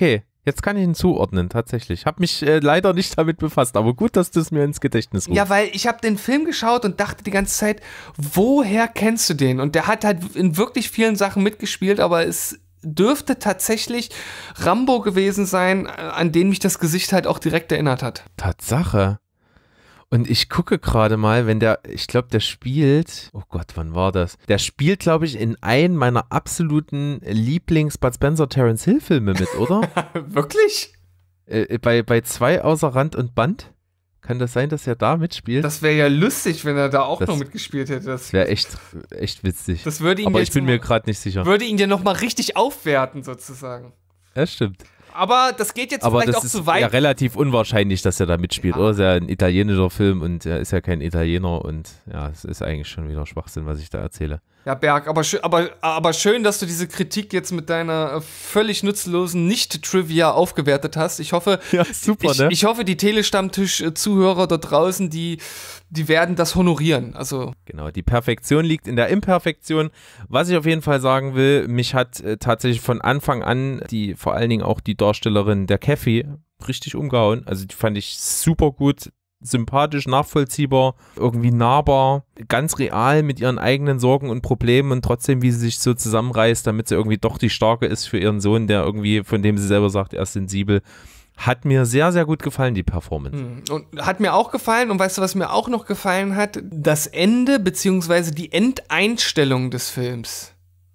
Jetzt kann ich ihn zuordnen, tatsächlich. Habe mich leider nicht damit befasst, aber gut, dass du es mir ins Gedächtnis rufst. Ja, weil ich habe den Film geschaut und dachte die ganze Zeit, woher kennst du den? Und der hat halt in wirklich vielen Sachen mitgespielt, aber es dürfte tatsächlich Rambo gewesen sein, an den mich das Gesicht halt auch direkt erinnert hat. Tatsache. Und ich gucke gerade mal, ich glaube, der spielt, oh Gott, wann war das? Der spielt, glaube ich, in einem meiner absoluten Lieblings-Bud Spencer-Terence-Hill-Filme mit, oder? Wirklich? Bei 2 außer Rand und Band? Kann das sein, dass er da mitspielt? Das wäre ja lustig, wenn er da auch Das noch mitgespielt hätte. Das wäre echt witzig. Das würde ihn Aber jetzt ich bin mir gerade nicht sicher. Würde ihn ja nochmal richtig aufwerten, sozusagen. Ja, stimmt. Aber das geht jetzt Aber vielleicht das auch ist zu weit. ja relativ unwahrscheinlich, dass er da mitspielt, oder? Es ist ja ein italienischer Film und er ist ja kein Italiener und ja, es ist eigentlich schon wieder Schwachsinn, was ich da erzähle. Ja, Berg, aber schön, dass du diese Kritik jetzt mit deiner völlig nutzlosen Nicht-Trivia aufgewertet hast. Ich hoffe, Ja, super, ne? ich hoffe, die Telestammtisch-Zuhörer da draußen, die werden das honorieren. Also Genau, die Perfektion liegt in der Imperfektion. Was ich auf jeden Fall sagen will, mich hat tatsächlich von Anfang an vor allen Dingen auch die Darstellerin der Kathy richtig umgehauen. Also die fand ich super gut, sympathisch, nachvollziehbar, irgendwie nahbar, ganz real mit ihren eigenen Sorgen und Problemen und trotzdem, wie sie sich so zusammenreißt, damit sie irgendwie doch die Starke ist für ihren Sohn, der irgendwie, von dem sie selber sagt, er ist sensibel. Hat mir sehr, sehr gut gefallen, die Performance. Und hat mir auch gefallen, und weißt du, was mir auch noch gefallen hat? Das Ende beziehungsweise die Endeinstellung des Films.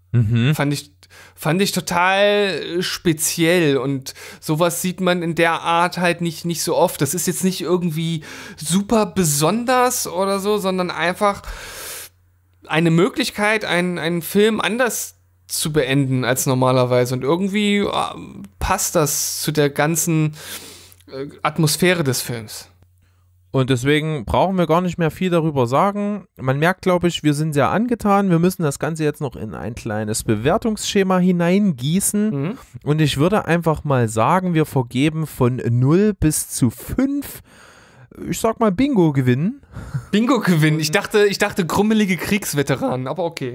Fand ich total speziell, und sowas sieht man in der Art halt nicht so oft. Das ist jetzt nicht irgendwie super besonders oder so, sondern einfach eine Möglichkeit, einen Film anders zu beenden als normalerweise, und irgendwie passt das zu der ganzen Atmosphäre des Films. Und deswegen brauchen wir gar nicht mehr viel darüber sagen. Man merkt, glaube ich, wir sind sehr angetan. Wir müssen das Ganze jetzt noch in ein kleines Bewertungsschema hineingießen. Und ich würde einfach mal sagen, wir vergeben von 0 bis zu 5. Ich sag mal Bingo gewinnen. Bingo gewinnen? Ich dachte krummelige Kriegsveteranen, aber okay.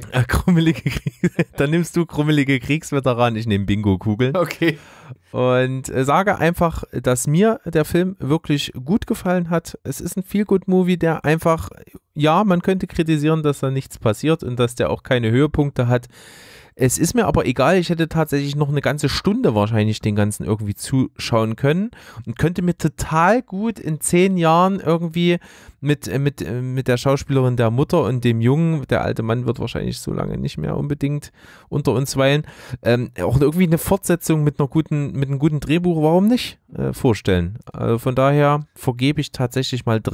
Dann nimmst du krummelige Kriegsveteranen, ich nehme Bingo-Kugeln. Okay. Und sage einfach, dass mir der Film wirklich gut gefallen hat. Es ist ein Feel-Good-Movie, der einfach, ja, man könnte kritisieren, dass da nichts passiert und dass der auch keine Höhepunkte hat. Es ist mir aber egal, ich hätte tatsächlich noch eine ganze Stunde wahrscheinlich den Ganzen irgendwie zuschauen können und könnte mir total gut in 10 Jahren irgendwie mit der Schauspielerin der Mutter und dem Jungen, der alte Mann wird wahrscheinlich so lange nicht mehr unbedingt unter uns weilen, auch irgendwie eine Fortsetzung mit einem guten Drehbuch, warum nicht, vorstellen. Also von daher vergebe ich tatsächlich mal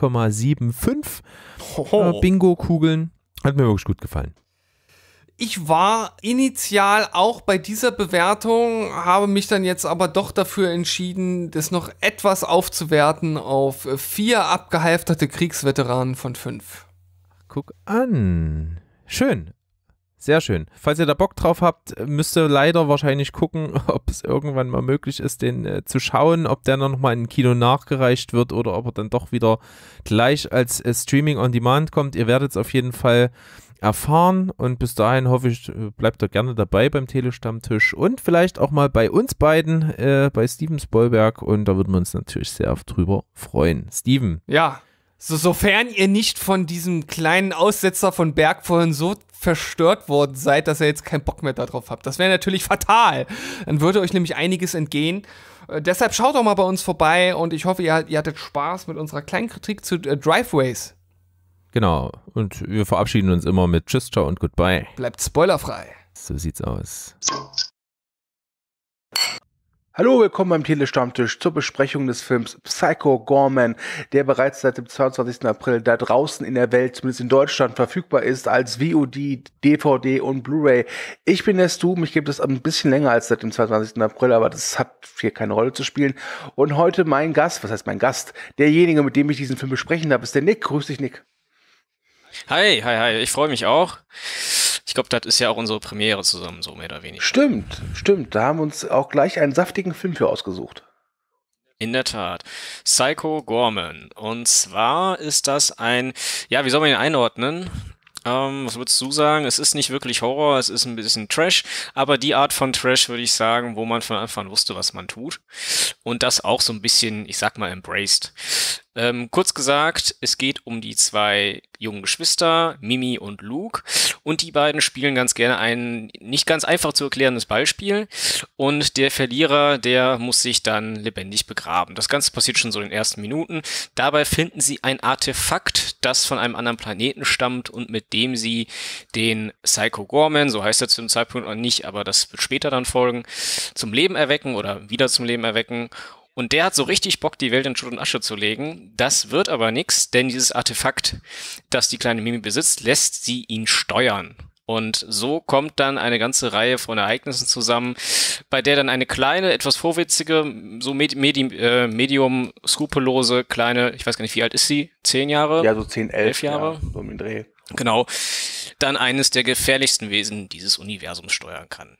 3,75 Bingo-Kugeln. Hat mir wirklich gut gefallen. Ich war initial auch bei dieser Bewertung, habe mich dann jetzt aber doch dafür entschieden, das noch etwas aufzuwerten auf 4 abgehalfterte Kriegsveteranen von 5. Guck an. Schön. Sehr schön. Falls ihr da Bock drauf habt, müsst ihr leider wahrscheinlich gucken, ob es irgendwann mal möglich ist, den zu schauen, ob der noch mal in Kino nachgereicht wird oder ob er dann doch wieder gleich als Streaming on Demand kommt. Ihr werdet es auf jeden Fall erfahren, und bis dahin hoffe ich, bleibt ihr gerne dabei beim Telestammtisch und vielleicht auch mal bei uns beiden, bei Steven Spoilberg, und da würden wir uns natürlich sehr drüber freuen. Steven. Ja, sofern ihr nicht von diesem kleinen Aussetzer von Berg vorhin so verstört worden seid, dass ihr jetzt keinen Bock mehr darauf habt. Das wäre natürlich fatal. Dann würde euch nämlich einiges entgehen. Deshalb schaut doch mal bei uns vorbei, und ich hoffe, ihr hattet Spaß mit unserer kleinen Kritik zu Driveways. Genau, und wir verabschieden uns immer mit Tschüss, ciao und goodbye. Bleibt spoilerfrei. So sieht's aus. Hallo, willkommen beim Telestammtisch zur Besprechung des Films Psycho Gorman, der bereits seit dem 22. April da draußen in der Welt, zumindest in Deutschland, verfügbar ist als VOD, DVD und Blu-ray. Ich bin der Stu, mich gibt es ein bisschen länger als seit dem 22. April, aber das hat hier keine Rolle zu spielen. Und heute mein Gast, was heißt mein Gast? Derjenige, mit dem ich diesen Film besprechen darf, ist der Nick. Grüß dich, Nick. Hi, ich freue mich auch. Ich glaube, das ist ja auch unsere Premiere zusammen, so mehr oder weniger. Stimmt. Da haben wir uns auch gleich einen saftigen Film für ausgesucht. In der Tat. Psycho Gorman. Und zwar ist das ein, ja, wie soll man ihn einordnen? Was würdest du sagen? Es ist nicht wirklich Horror, es ist ein bisschen Trash, aber die Art von Trash, würde ich sagen, wo man von Anfang an wusste, was man tut. Und das auch so ein bisschen, ich sag mal, embraced. Kurz gesagt, es geht um die zwei jungen Geschwister, Mimi und Luke. Und die beiden spielen ganz gerne ein nicht ganz einfach zu erklärendes Ballspiel. Und der Verlierer, der muss sich dann lebendig begraben. Das Ganze passiert schon so in den ersten Minuten. Dabei finden sie ein Artefakt, das von einem anderen Planeten stammt und mit dem sie den Psycho Gorman, so heißt er zu dem Zeitpunkt noch nicht, aber das wird später dann folgen, zum Leben erwecken oder wieder zum Leben erwecken. Und der hat so richtig Bock, die Welt in Schutt und Asche zu legen. Das wird aber nix, denn dieses Artefakt, das die kleine Mimi besitzt, lässt sie ihn steuern. Und so kommt dann eine ganze Reihe von Ereignissen zusammen, bei der dann eine kleine, etwas vorwitzige, so medium skrupellose, kleine, ich weiß gar nicht, wie alt ist sie? 10 Jahre? Ja, so 10, 11 Jahre. Ja, so im Dreh. Genau. Dann eines der gefährlichsten Wesen dieses Universums steuern kann.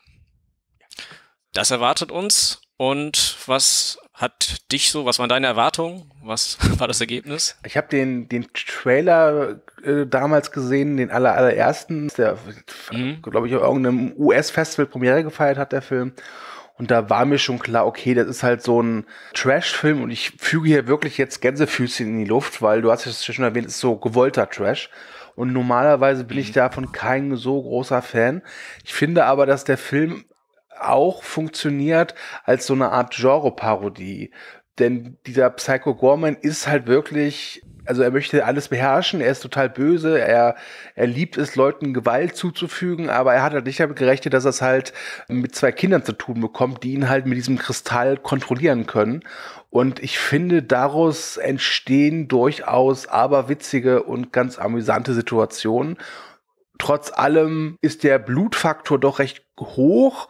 Das erwartet uns. Und was waren deine Erwartungen? Was war das Ergebnis? Ich habe den Trailer damals gesehen, den allerersten, der, glaube ich, auf irgendeinem US-Festival Premiere gefeiert hat, der Film. Und da war mir schon klar, okay, das ist halt so ein Trash-Film und ich füge hier wirklich jetzt Gänsefüßchen in die Luft, weil du hast es ja schon erwähnt, es ist so gewollter Trash. Und normalerweise bin ich davon kein so großer Fan. Ich finde aber, dass der Film auch funktioniert als so eine Art Genre-Parodie. Denn dieser Psycho Gorman ist halt wirklich, also er möchte alles beherrschen, er ist total böse, er liebt es, Leuten Gewalt zuzufügen, aber er hat halt nicht damit gerechnet, dass er es halt mit zwei Kindern zu tun bekommt, die ihn halt mit diesem Kristall kontrollieren können. Und ich finde, daraus entstehen durchaus aberwitzige und ganz amüsante Situationen. Trotz allem ist der Blutfaktor doch recht hoch.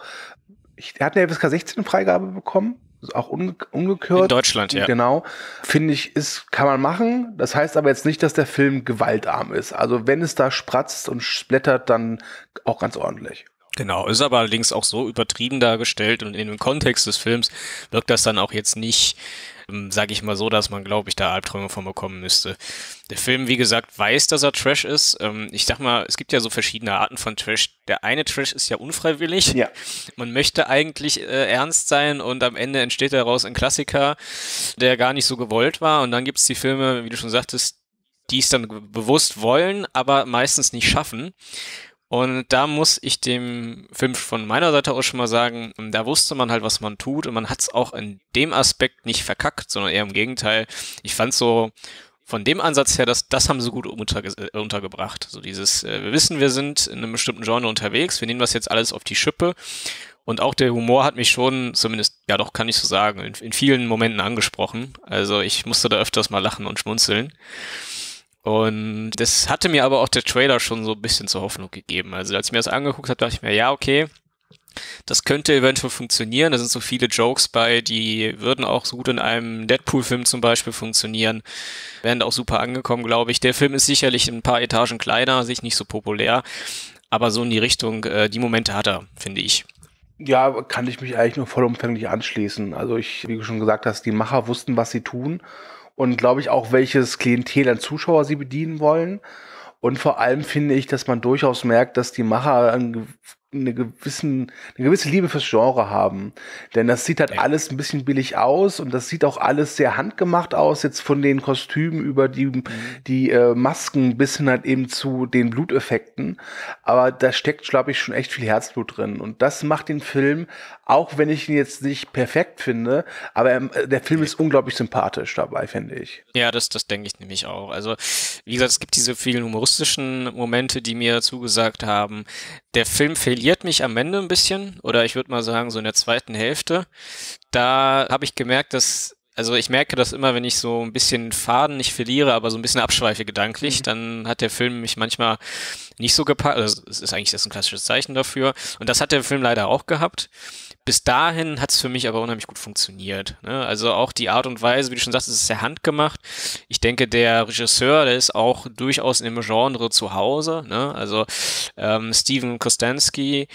Er hat eine FSK 16 Freigabe bekommen, ist auch ungekürt. In Deutschland, ja. Genau. Finde ich, kann man machen. Das heißt aber jetzt nicht, dass der Film gewaltarm ist. Also wenn es da spratzt und splattert, dann auch ganz ordentlich. Genau, ist aber allerdings auch so übertrieben dargestellt und in dem Kontext des Films wirkt das dann auch jetzt nicht, sage ich mal so, dass man, glaube ich, da Albträume von bekommen müsste. Der Film, wie gesagt, weiß, dass er Trash ist. Ich sag mal, es gibt ja so verschiedene Arten von Trash. Der eine Trash ist ja unfreiwillig. Ja. Man möchte eigentlich ernst sein und am Ende entsteht daraus ein Klassiker, der gar nicht so gewollt war. Und dann gibt es die Filme, wie du schon sagtest, die es dann bewusst wollen, aber meistens nicht schaffen. Und da muss ich dem Film von meiner Seite aus schon mal sagen, da wusste man halt, was man tut und man hat es auch in dem Aspekt nicht verkackt, sondern eher im Gegenteil. Ich fand so von dem Ansatz her, das haben sie gut untergebracht. So dieses, wir wissen, wir sind in einem bestimmten Genre unterwegs, wir nehmen das jetzt alles auf die Schippe und auch der Humor hat mich schon, zumindest, ja doch, kann ich so sagen, in vielen Momenten angesprochen. Also ich musste da öfters mal lachen und schmunzeln. Und das hatte mir aber auch der Trailer schon so ein bisschen zur Hoffnung gegeben. Also als ich mir das angeguckt habe, dachte ich mir, ja, okay, das könnte eventuell funktionieren. Da sind so viele Jokes bei, die würden auch so gut in einem Deadpool-Film zum Beispiel funktionieren. Wären auch super angekommen, glaube ich. Der Film ist sicherlich ein paar Etagen kleiner, sich nicht so populär. Aber so in die Richtung, die Momente hat er, finde ich. Ja, kann ich mich eigentlich nur vollumfänglich anschließen. Also wie du schon gesagt hast, die Macher wussten, was sie tun. Und glaube ich auch, welches Klientel an Zuschauer sie bedienen wollen. Und vor allem finde ich, dass man durchaus merkt, dass die Macher eine gewisse Liebe fürs Genre haben. Denn das sieht halt alles ein bisschen billig aus und das sieht auch alles sehr handgemacht aus, jetzt von den Kostümen über die Masken bis hin halt eben zu den Bluteffekten. Aber da steckt, glaube ich, schon echt viel Herzblut drin. Und das macht den Film, auch wenn ich ihn jetzt nicht perfekt finde, aber der Film ist unglaublich sympathisch dabei, finde ich. Ja, das denke ich nämlich auch. Also, wie gesagt, es gibt diese vielen humoristischen Momente, die mir zugesagt haben. Der Film verliert mich am Ende ein bisschen, oder ich würde mal sagen, so in der zweiten Hälfte. Da habe ich gemerkt, also ich merke das immer, wenn ich so ein bisschen Faden nicht verliere, aber so ein bisschen abschweife gedanklich, dann hat der Film mich manchmal nicht so gepackt. Also es ist eigentlich ein klassisches Zeichen dafür. Und das hat der Film leider auch gehabt. Bis dahin hat es für mich aber unheimlich gut funktioniert. Ne? Also auch die Art und Weise, wie du schon sagst, es ist sehr handgemacht. Ich denke, der Regisseur, der ist auch durchaus in dem Genre zu Hause. Ne? Also Steven Kostanski,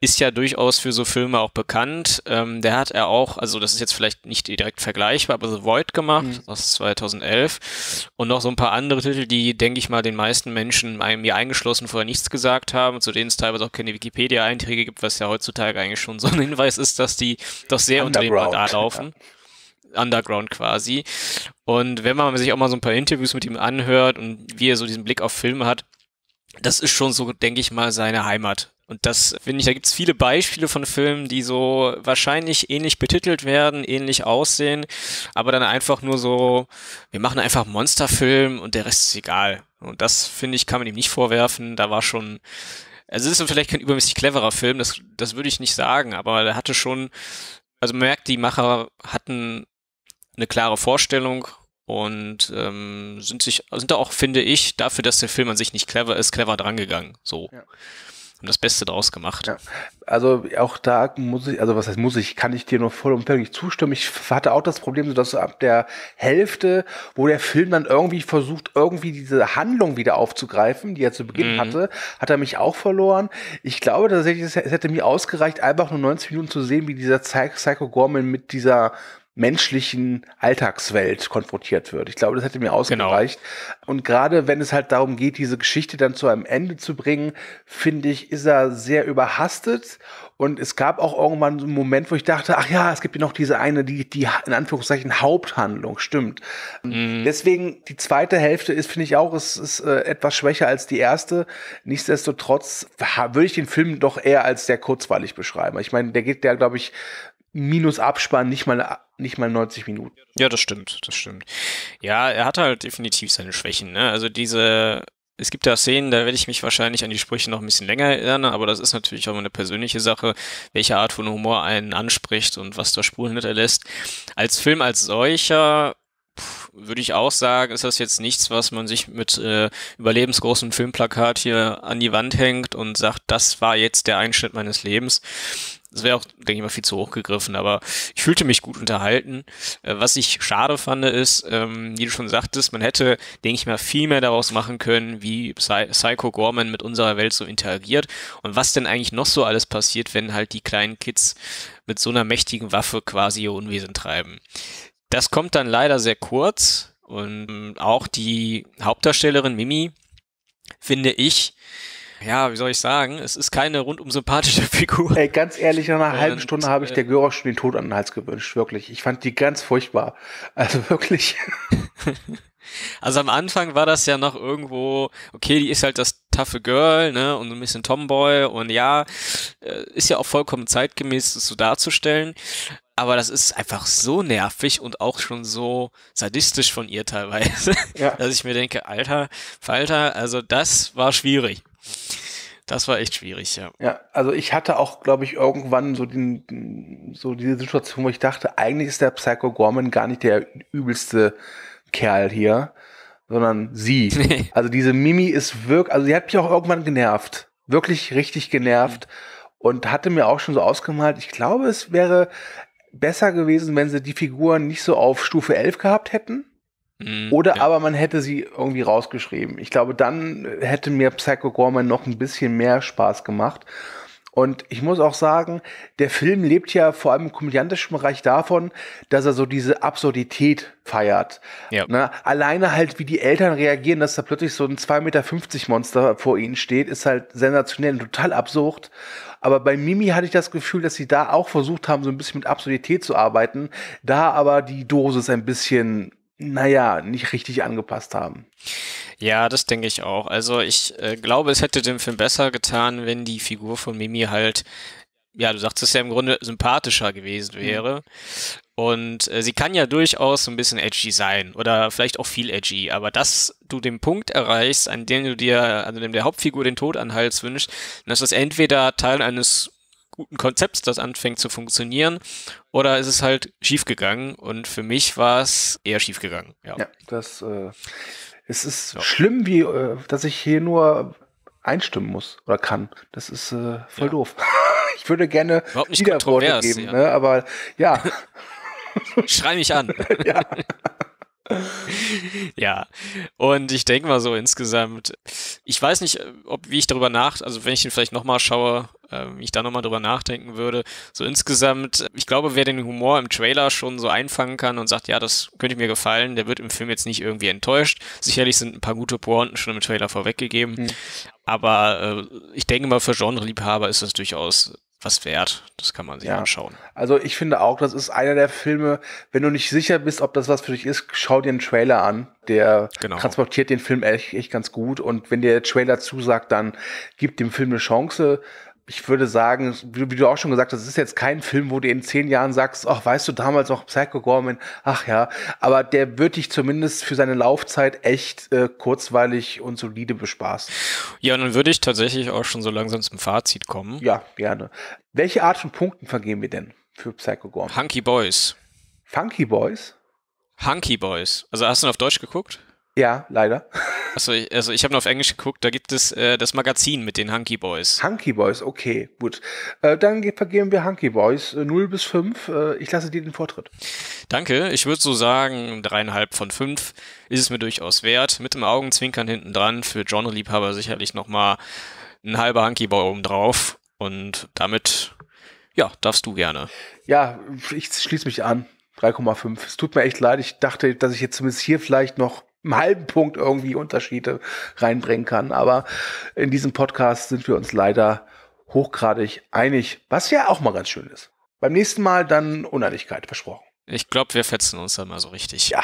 ist ja durchaus für so Filme auch bekannt. Der hat er auch, also das ist jetzt vielleicht nicht direkt vergleichbar, aber The Void gemacht, aus 2011 und noch so ein paar andere Titel, die, denke ich mal, den meisten Menschen, mir eingeschlossen, vorher nichts gesagt haben, zu denen es teilweise auch keine Wikipedia-Einträge gibt, was ja heutzutage eigentlich schon so ein Hinweis ist, dass die doch sehr unter dem Radar laufen. Ja. Underground quasi. Und wenn man sich auch mal so ein paar Interviews mit ihm anhört und wie er so diesen Blick auf Filme hat, das ist schon so, denke ich mal, seine Heimat. Und das finde ich, da gibt es viele Beispiele von Filmen, die so wahrscheinlich ähnlich betitelt werden, ähnlich aussehen, aber dann einfach nur so, wir machen einfach einen Monsterfilm und der Rest ist egal. Und das, finde ich, kann man ihm nicht vorwerfen. Da war schon, also es ist vielleicht kein übermäßig cleverer Film, das würde ich nicht sagen, aber der hatte schon, also man merkt, die Macher hatten eine klare Vorstellung und sind da auch, finde ich, dafür, dass der Film an sich nicht clever ist, clever drangegangen. So. Ja. Und das Beste draus gemacht. Ja. Also auch da kann ich dir nur vollumfänglich zustimmen. Ich hatte auch das Problem, dass ab der Hälfte, wo der Film dann irgendwie versucht, irgendwie diese Handlung wieder aufzugreifen, die er zu Beginn hatte, hat er mich auch verloren. Ich glaube tatsächlich, es hätte mir ausgereicht, einfach nur 90 Minuten zu sehen, wie dieser Psycho Gorman mit dieser menschlichen Alltagswelt konfrontiert wird. Ich glaube, das hätte mir ausgereicht. Genau. Und gerade wenn es halt darum geht, diese Geschichte dann zu einem Ende zu bringen, finde ich, ist er sehr überhastet. Und es gab auch irgendwann so einen Moment, wo ich dachte, ach ja, es gibt ja noch diese eine, die in Anführungszeichen Haupthandlung, stimmt. Deswegen, die zweite Hälfte finde ich auch, ist etwas schwächer als die erste. Nichtsdestotrotz würde ich den Film doch eher als sehr kurzweilig beschreiben. Ich meine, der geht, glaube ich, minus Abspann, nicht mal 90 Minuten. Ja, das stimmt. Ja, er hat halt definitiv seine Schwächen, ne? Also es gibt da Szenen, da werde ich mich wahrscheinlich an die Sprüche noch ein bisschen länger erinnern, aber das ist natürlich auch eine persönliche Sache, welche Art von Humor einen anspricht und was da Spuren hinterlässt. Als Film als solcher würde ich auch sagen, ist das jetzt nichts, was man sich mit überlebensgroßem Filmplakat hier an die Wand hängt und sagt, das war jetzt der Einschnitt meines Lebens. Das wäre auch, denke ich mal, viel zu hoch gegriffen, aber ich fühlte mich gut unterhalten. Was ich schade fand, ist, wie du schon sagtest, man hätte, denke ich mal, viel mehr daraus machen können, wie Psycho Gorman mit unserer Welt so interagiert und was denn eigentlich noch so alles passiert, wenn halt die kleinen Kids mit so einer mächtigen Waffe quasi ihr Unwesen treiben. Das kommt dann leider sehr kurz und auch die Hauptdarstellerin Mimi, finde ich, ja, wie soll ich sagen, es ist keine rundum sympathische Figur. Ey, ganz ehrlich, nach einer halben Stunde habe ich der Görer schon den Tod an den Hals gewünscht, wirklich. Ich fand die ganz furchtbar. Also wirklich. Also am Anfang war das ja noch irgendwo, okay, die ist halt das taffe Girl, ne, und ein bisschen Tomboy und ja, ist ja auch vollkommen zeitgemäß, das so darzustellen. Aber das ist einfach so nervig und auch schon so sadistisch von ihr teilweise, dass ich mir denke, Alter, Falter, also das war schwierig. Das war echt schwierig, ja. Ja, also ich hatte auch, glaube ich, irgendwann so diese Situation, wo ich dachte, eigentlich ist der Psycho Gorman gar nicht der übelste Kerl hier, sondern sie. Also diese Mimi ist wirklich, also sie hat mich auch irgendwann genervt. Wirklich richtig genervt und hatte mir auch schon so ausgemalt, ich glaube, es wäre besser gewesen, wenn sie die Figuren nicht so auf Stufe 11 gehabt hätten. Oder aber man hätte sie irgendwie rausgeschrieben. Ich glaube, dann hätte mir Psycho Gorman noch ein bisschen mehr Spaß gemacht. Und ich muss auch sagen, der Film lebt ja vor allem im komödiantischen Bereich davon, dass er so diese Absurdität feiert. Ja. Na, alleine halt, wie die Eltern reagieren, dass da plötzlich so ein 2,50 Meter Monster vor ihnen steht, ist halt sensationell und total absurd. Aber bei Mimi hatte ich das Gefühl, dass sie da auch versucht haben, so ein bisschen mit Absurdität zu arbeiten, da aber die Dosis ein bisschen, nicht richtig angepasst haben. Ja, das denke ich auch. Also ich glaube, es hätte dem Film besser getan, wenn die Figur von Mimi halt, ja, du sagst es ja im Grunde, sympathischer gewesen wäre. Und sie kann ja durchaus so ein bisschen edgy sein oder vielleicht auch viel edgy, aber dass du den Punkt erreichst, an dem du dir, also dem der Hauptfigur den Tod an den Hals wünscht, dass das entweder Teil eines guten Konzepts, das anfängt zu funktionieren, oder ist es halt schiefgegangen und für mich war es eher schiefgegangen. Ja, es ist schlimm, dass ich hier nur einstimmen muss oder kann. Das ist voll doof. Ich würde gerne Widerworte geben, ne? Aber ja. Schrei mich an. Ja. Ja, und ich denke mal so insgesamt, ich weiß nicht, wie ich darüber also wenn ich ihn vielleicht nochmal schaue, wie ich da nochmal drüber nachdenken würde. So insgesamt, ich glaube, wer den Humor im Trailer schon so einfangen kann und sagt, ja, das könnte mir gefallen, der wird im Film jetzt nicht irgendwie enttäuscht. Sicherlich sind ein paar gute Pointen schon im Trailer vorweggegeben, aber ich denke mal, für Genre-Liebhaber ist das durchaus was wert. Das kann man sich anschauen. Also ich finde auch, das ist einer der Filme, wenn du nicht sicher bist, ob das was für dich ist, schau dir einen Trailer an. Der transportiert den Film echt ganz gut. Und wenn dir der Trailer zusagt, dann gib dem Film eine Chance. Ich würde sagen, wie du auch schon gesagt hast, es ist jetzt kein Film, wo du in 10 Jahren sagst, ach, weißt du, damals noch Psycho Gorman, ach ja, aber der wird dich zumindest für seine Laufzeit echt kurzweilig und solide bespaßen. Ja, und dann würde ich tatsächlich auch schon so langsam zum Fazit kommen. Ja, gerne. Welche Art von Punkten vergeben wir denn für Psycho Gorman? Hunky Boys. Funky Boys? Hunky Boys. Also hast du ihn auf Deutsch geguckt? Ja, leider. Also ich habe nur auf Englisch geguckt, da gibt es das Magazin mit den Hunky Boys. Hunky Boys, okay, gut. Dann vergeben wir Hunky Boys 0 bis 5. Ich lasse dir den Vortritt. Danke, ich würde so sagen, 3,5 von 5 ist es mir durchaus wert. Mit dem Augenzwinkern hinten dran, für Genre-Liebhaber sicherlich nochmal ein halber Hunky Boy oben drauf. Und damit, ja, darfst du gerne. Ja, ich schließe mich an. 3,5. Es tut mir echt leid. Ich dachte, dass ich jetzt zumindest hier vielleicht noch einen halben Punkt irgendwie Unterschiede reinbringen kann. Aber in diesem Podcast sind wir uns leider hochgradig einig, was ja auch mal ganz schön ist. Beim nächsten Mal dann Uneinigkeit, versprochen. Ich glaube, wir fetzen uns dann mal so richtig. Ja.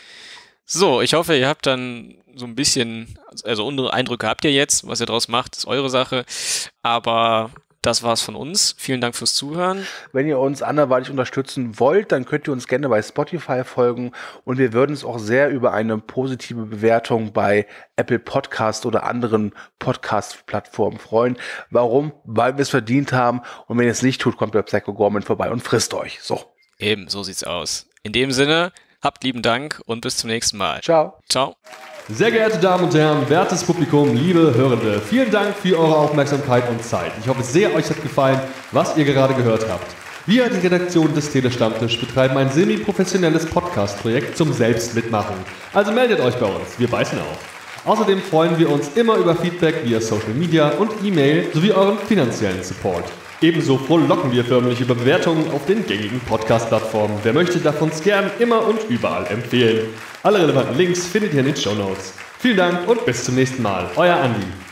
So, ich hoffe, ihr habt dann so ein bisschen, also unsere Eindrücke habt ihr jetzt, was ihr draus macht, ist eure Sache. Aber das war's von uns. Vielen Dank fürs Zuhören. Wenn ihr uns anderweitig unterstützen wollt, dann könnt ihr uns gerne bei Spotify folgen und wir würden uns auch sehr über eine positive Bewertung bei Apple Podcast oder anderen Podcast-Plattformen freuen. Warum? Weil wir es verdient haben und wenn ihr es nicht tut, kommt der Psycho Gorman vorbei und frisst euch. So. Eben, so sieht's aus. In dem Sinne, habt lieben Dank und bis zum nächsten Mal. Ciao. Ciao. Sehr geehrte Damen und Herren, wertes Publikum, liebe Hörende, vielen Dank für eure Aufmerksamkeit und Zeit. Ich hoffe sehr, euch hat gefallen, was ihr gerade gehört habt. Wir, die Redaktion des Telestammtisch, betreiben ein semi-professionelles Podcast-Projekt zum Selbstmitmachen. Also meldet euch bei uns, wir beißen auf. Außerdem freuen wir uns immer über Feedback via Social Media und E-Mail sowie euren finanziellen Support. Ebenso frohlocken wir förmlich über Bewertungen auf den gängigen Podcast-Plattformen. Wer möchte, darf uns gern immer und überall empfehlen. Alle relevanten Links findet ihr in den Shownotes. Vielen Dank und bis zum nächsten Mal. Euer Andi.